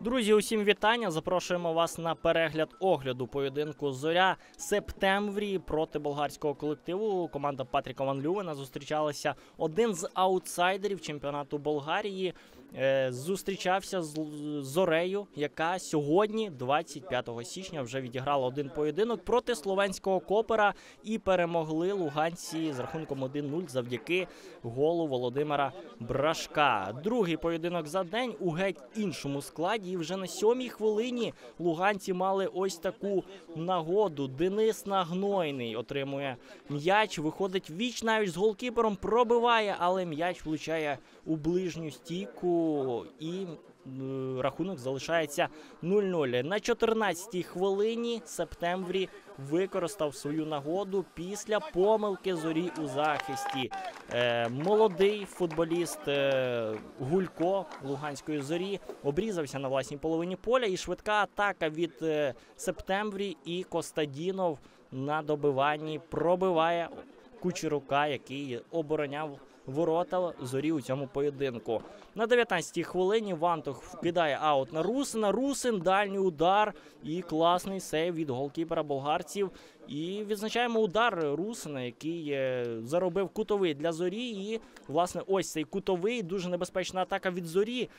Друзі, усім вітання. Запрошуємо вас на перегляд огляду поєдинку «Зоря» Септемврі проти болгарського колективу. Команда Патріка Ван Лювена зустрічалася. Один з аутсайдерів чемпіонату Болгарії зустрічався з «Зорею», яка сьогодні, 25 січня, вже відіграла один поєдинок проти словенського «Копера» і перемогли луганці з рахунком 1-0 завдяки голу Володимира Брашка. Другий поєдинок за день у геть іншому складі. І вже на 7-й хвилині луганці мали ось таку нагоду. Денис Нагнойний отримує м'яч, виходить віч-навіч з голкіпером, пробиває, але м'яч влучає у ближню стійку і рахунок залишається 0-0. На 14-й хвилині Септемврі використав свою нагоду після помилки «Зорі» у захисті. Молодий футболіст Гулько луганської «Зорі» обрізався на власній половині поля, і швидка атака від Септемврі, і Костадінов на добиванні пробиває Кучерука, який обороняв ворота «Зорі» у цьому поєдинку. На 19-й хвилині Вантух вкидає аут на Русина. Русин, дальній удар і класний сейв від голкіпера болгарців. І відзначаємо удар Русина, який заробив кутовий для «Зорі». І, власне, ось цей кутовий, дуже небезпечна атака від «Зорі».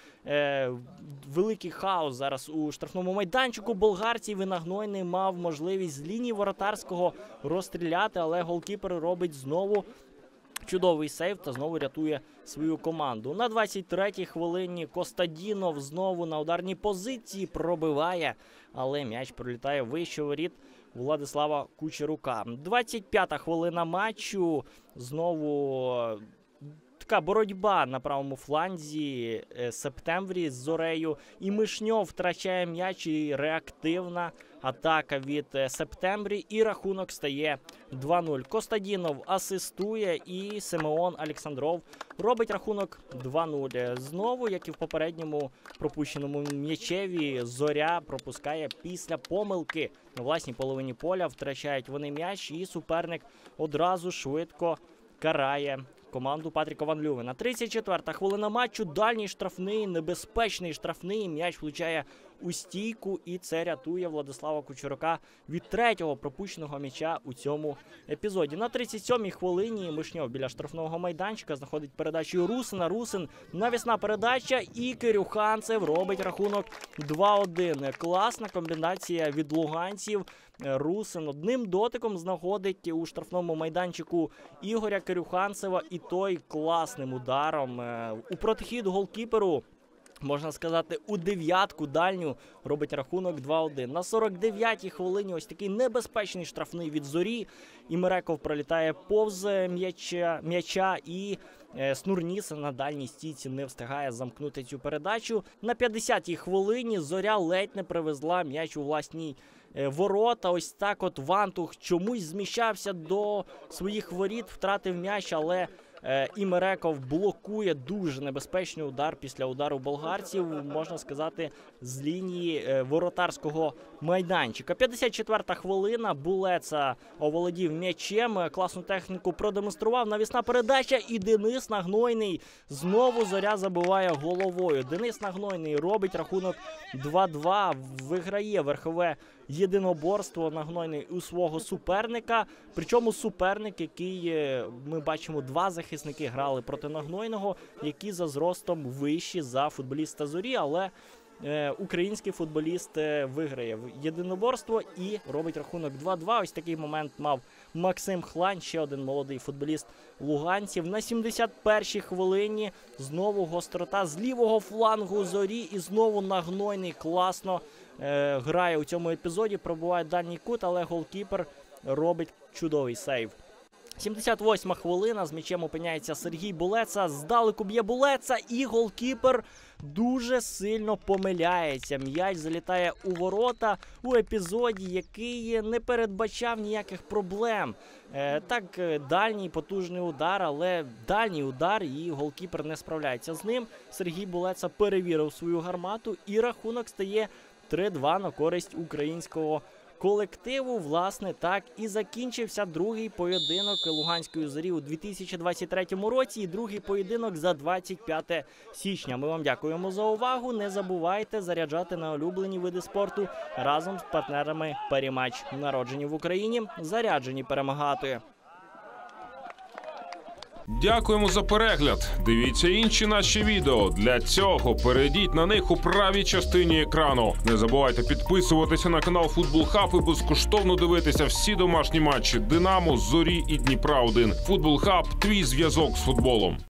Великий хаос зараз у штрафному майданчику болгарців, і Нагнойний мав можливість з лінії воротарського розстріляти, але голкіпер робить знову чудовий сейв та знову рятує свою команду. На 23-й хвилині Костадінов знову на ударній позиції пробиває, але м'яч пролітає вище воріт Владислава Кучерука. 25-та хвилина матчу. Знову така боротьба на правому фланзі Септемврі з «Зорею». І Мишньов втрачає м'яч, і реактивна атака від Септемврі, і рахунок стає 2-0. Костадінов асистує, і Симеон Олександров робить рахунок 2-0. Знову, як і в попередньому пропущеному м'ячеві, «Зоря» пропускає після помилки на власній половині поля. Втрачають вони м'яч, і суперник одразу швидко карає команду Патріка Ван Лювена. 34-та хвилина матчу. Дальній штрафний, небезпечний штрафний. М'яч влучає у стійку, і це рятує Владислава Кучерука від третього пропущеного м'яча у цьому епізоді. На 37-й хвилині Мишньов біля штрафного майданчика знаходить передачу Русина. Русин, навісна передача, і Кирюханцев робить рахунок 2-1. Класна комбінація від луганців. Русин одним дотиком знаходить у штрафному майданчику Ігоря Кирюханцева, і той класним ударом у протихід голкіперу, можна сказати, у дев'ятку дальню робить рахунок 2-1. На 49-й хвилині ось такий небезпечний штрафний від «Зорі». Імереков пролітає повз м'яча, і Снурніс на дальній стійці не встигає замкнути цю передачу. На 50-й хвилині «Зоря» ледь не привезла м'яч у власній ворота. Ось так от Вантух чомусь зміщався до своїх воріт, втратив м'яч, але Імереков блокує дуже небезпечний удар після удару болгарців, можна сказати, з лінії воротарського майданчика. 54-та хвилина. Булеца оволодів м'ячем, класну техніку продемонстрував, навісна передача, і Денис Нагнойний знову «Зоря» забиває головою. Денис Нагнойний робить рахунок 2-2, виграє верхове єдиноборство Нагнойний у свого суперника. Причому суперник, який, ми бачимо, два захисники грали проти Нагнойного, які за зростом вищі за футболіста «Зорі», але український футболіст виграє єдиноборство і робить рахунок 2-2. Ось такий момент мав Максим Хлань, ще один молодий футболіст луганців. На 71-й хвилині знову гострота з лівого флангу «Зорі», і знову Нагнойний класно грає у цьому епізоді, пробиває дальній кут, але голкіпер робить чудовий сейв. 78-ма хвилина, з м'ячем опиняється Сергій Булеца, здалеку б'є Булеца, і голкіпер дуже сильно помиляється. М'яч залітає у ворота у епізоді, який не передбачав ніяких проблем. Так, дальній потужний удар, але дальній удар, і голкіпер не справляється з ним. Сергій Булеца перевірив свою гармату, і рахунок стає 3-2 на користь українського колективу. Власне, так і закінчився другий поєдинок Луганської зорі у 2023 році і другий поєдинок за 25 січня. Ми вам дякуємо за увагу. Не забувайте заряджати на улюблені види спорту разом з партнерами Періматч. Народжені в Україні, заряджені перемагати. Дякуємо за перегляд. Дивіться інші наші відео. Для цього перейдіть на них у правій частині екрану. Не забувайте підписуватися на канал Футбол Хаб і безкоштовно дивитися всі домашні матчі Динамо, Зорі і Дніпра 1. Футбол Хаб – твій зв'язок з футболом.